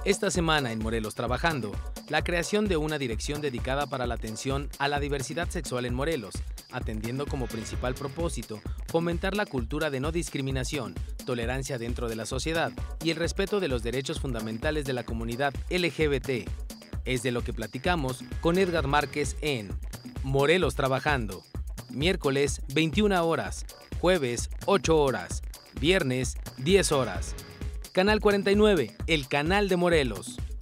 Esta semana en Morelos Trabajando, la creación de una dirección dedicada para la atención a la diversidad sexual en Morelos, atendiendo como principal propósito fomentar la cultura de no discriminación, tolerancia dentro de la sociedad y el respeto de los derechos fundamentales de la comunidad LGBT. Es de lo que platicamos con Edgar Márquez en Morelos Trabajando. Miércoles 21 horas, jueves 8 horas, viernes 10 horas. Canal 49, el canal de Morelos.